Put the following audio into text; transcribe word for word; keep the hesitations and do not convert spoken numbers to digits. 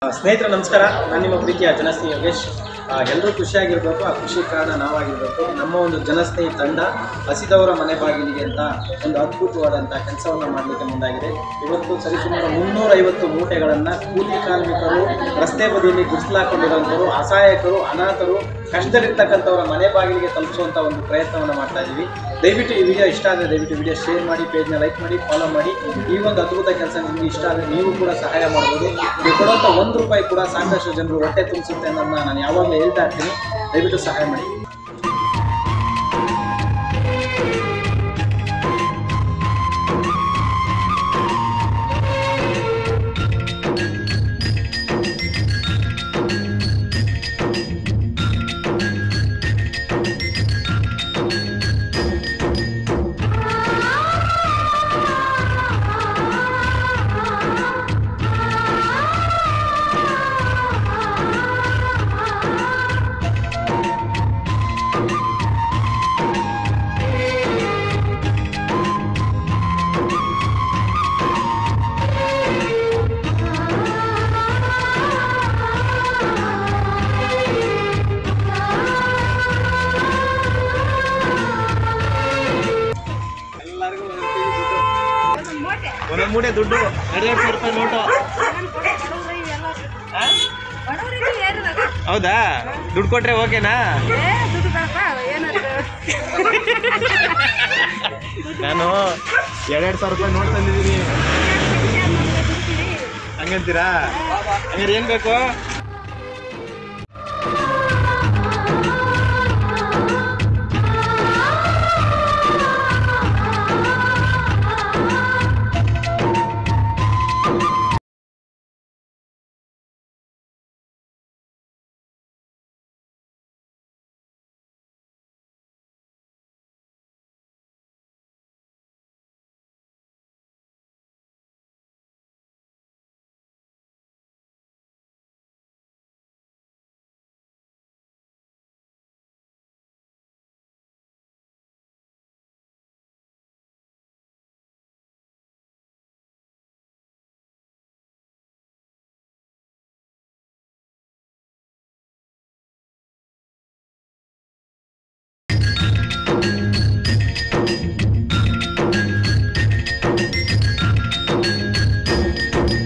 ಸ್ನೇಹಿತರೆ ನಮಸ್ಕಾರ, ನಾನು ನಿಮ್ಮ ಪ್ರೀತಿಯ ಜನಸ್ನೇಹಿ ಯೋಗೇಶ್. ಎಲ್ಲರೂ ಖುಷಿಯಾಗಿರಬೇಕು, ಆ ಖುಷಿ ಕಾರಣ ನಾವಾಗಿರಬೇಕು. ನಮ್ಮ ಒಂದು ಜನಸ್ನೇಹಿ ತಂಡ ಹಸಿದವರ ಮನೆ ಬಾಗಿಲಿಗೆ ಅಂತ ಒಂದು ಅದ್ಭುತವಾದಂಥ ಕೆಲಸವನ್ನು ಮಾಡಲಿಕ್ಕೆ ಮುಂದಾಗಿದೆ. ಇವತ್ತು ಸರಿಸುಮಾರು ಮುನ್ನೂರೈವತ್ತು ಮೂಟೆಗಳನ್ನು ಕೂಲಿ ಕಾರ್ಮಿಕರು, ರಸ್ತೆ ಬದಿಯಲ್ಲಿ ಗುಡಿಸಲಾಕೊಂಡಿರುವಂಥವರು, ಅಸಹಾಯಕರು, ಅನಾಥರು, ಕಷ್ಟದಲ್ಲಿರ್ತಕ್ಕಂಥವರ ಮನೆ ಬಾಗಿಲಿಗೆ ತಲುಪಿಸುವಂಥ ಒಂದು ಪ್ರಯತ್ನವನ್ನು ಮಾಡ್ತಾ ಇದ್ದೀವಿ. ದಯವಿಟ್ಟು ಈ ವಿಡಿಯೋ ಇಷ್ಟ ಆದರೆ ದಯವಿಟ್ಟು ವಿಡಿಯೋ ಶೇರ್ ಮಾಡಿ, ಪೇಜ್ನ ಲೈಕ್ ಮಾಡಿ, ಫಾಲೋ ಮಾಡಿ. ಈ ಒಂದು ಅದ್ಭುತ ಕೆಲಸ ನಿಮಗೆ ಇಷ್ಟ ಆದರೆ ನೀವು ಕೂಡ ಸಹಾಯ ಮಾಡ್ಬೋದು. ನೀವು ಕೊಡುವಂಥ ಒಂದು ರೂಪಾಯಿ ಕೂಡ ಸಾಕಷ್ಟು ಜನರು ಹೊಟ್ಟೆ ತುಂಬಿಸುತ್ತೆ ಅನ್ನೋದನ್ನ ನಾನು ಯಾವಾಗಲೂ ಹೇಳ್ತಾ ಇರ್ತೀನಿ. ದಯವಿಟ್ಟು ಸಹಾಯ ಮಾಡಿ. ಒಂದೊಂದು ಮೂಟೆ ದುಡ್ಡು ಎರಡು ಸಾವಿರ ರೂಪಾಯಿ ನೋಟು. ಹೌದಾ? ದುಡ್ಡು ಕೊಟ್ರೆ ಓಕೆನಾ? ನಾನು ಎರಡೆರಡು ಸಾವಿರ ರೂಪಾಯಿ ನೋಟ್ ತಂದಿದ್ದೀನಿ. ಹಂಗಂತೀರಾ? ಹಂಗಾರೆ ಏನು ಬೇಕು?